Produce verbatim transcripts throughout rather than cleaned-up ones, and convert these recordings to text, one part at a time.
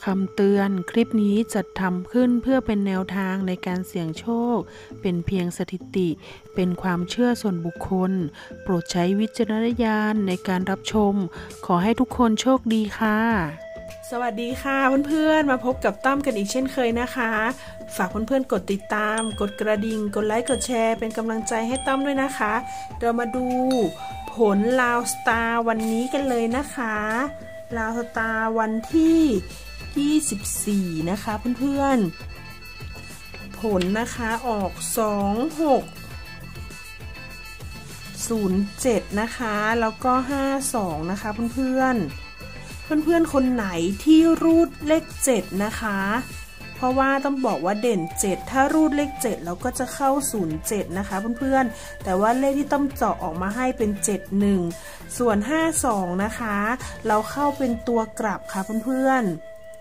ำเตือนคลิปนี้จัดทำขึ้นเพื่อเป็นแนวทางในการเสี่ยงโชคเป็นเพียงสถิติเป็นความเชื่อส่วนบุคคลโปรดใช้วิจารณญาณในการรับชมขอให้ทุกคนโชคดีค่ะสวัสดีค่ะเพื่อนๆมาพบกับต้อมกันอีกเช่นเคยนะคะฝากเพื่อนๆกดติดตามกดกระดิ่งกดไลค์กดแชร์เป็นกำลังใจให้ต้อมด้วยนะคะเรามาดูผลลาวสตาร์วันนี้กันเลยนะคะลาวสตาร์วันที่ยี่สิบสี่นะคะเพื่อนๆผลนะคะออกสองหกศูนย์เจ็ดนะคะแล้วก็ห้าสองนะคะเพื่อนๆเพื่อนๆคนไหนที่รูดเลขเจ็ดนะคะเพราะว่าต้องบอกว่าเด่นเจ็ดถ้ารูดเลขเจ็ดเราก็จะเข้าศูนย์เจ็ดนะคะเพื่อนๆแต่ว่าเลขที่ต้อมเจาะออกมาให้เป็นเจ็ดหนึ่งส่วนห้าสองนะคะเราเข้าเป็นตัวกลับค่ะเพื่อน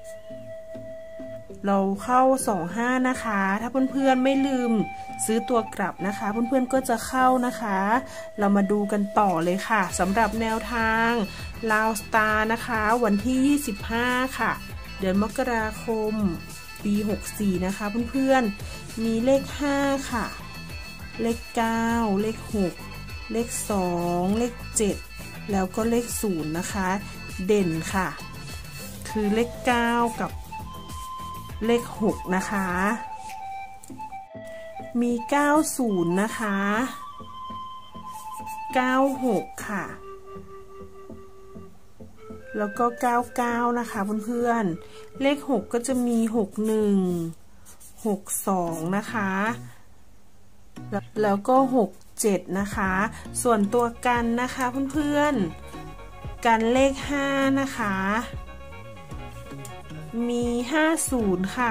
ๆเราเข้าสองห้านะคะถ้าเพื่อนๆไม่ลืมซื้อตัวกลับนะคะเพื่อนๆก็จะเข้านะคะเรามาดูกันต่อเลยค่ะสำหรับแนวทางลาวสตาร์นะคะวันที่ยี่สิบห้าค่ะเดือนมกราคมปีหกสี่นะคะเพื่อนๆมีเลขห้าค่ะเลขเก้าเลขหกเลขสองเลขเจ็ดแล้วก็เลขศูนย์นะคะเด่นค่ะคือเลขเก้ากับเลขหกนะคะมีเก้าศูนย์นะคะเก้าหกค่ะแล้วก็เก้าเก้านะคะเพื่อนๆเลขหกก็จะมีหกหนึ่ง หกสองนะคะแล้วก็หกเจ็ดนะคะส่วนตัวกันนะคะเพื่อนๆกันเลขห้านะคะมีห้าศูนย์ค่ะ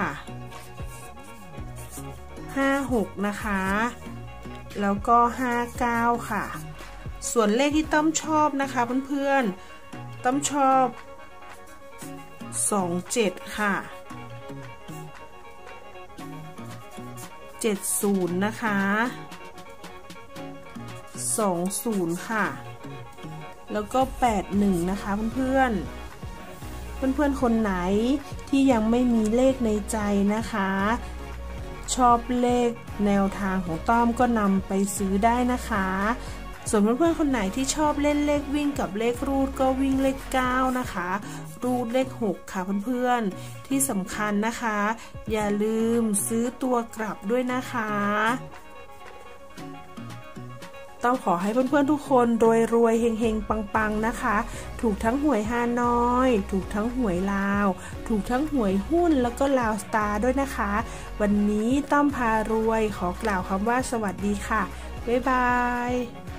ห้าหกนะคะแล้วก็ห้าเก้าค่ะส่วนเลขที่ต้อมชอบนะคะเพื่อนๆต้อมชอบสองเจ็ดค่ะเจ็ดศูนย์นะคะสองศูนย์ค่ะแล้วก็แปดหนึ่งนะคะเพื่อนๆเพื่อนๆคนไหนที่ยังไม่มีเลขในใจนะคะชอบเลขแนวทางของต้อมก็นำไปซื้อได้นะคะส่วนเพื่อนๆคนไหนที่ชอบเล่นเลขวิ่งกับเลขรูดก็วิ่งเลขเก้านะคะรูดเลขหกค่ะเพื่อนๆที่สำคัญนะคะอย่าลืมซื้อตัวกลับด้วยนะคะต้องขอให้เพื่อนๆทุกคนรวยรวยเฮงเฮงปังๆนะคะถูกทั้งหวยฮานอยถูกทั้งหวยลาวถูกทั้งหวยหุ้นแล้วก็ลาวสตาร์ด้วยนะคะวันนี้ต้อมพารวยขอกล่าวคำว่าสวัสดีค่ะบ๊ายบาย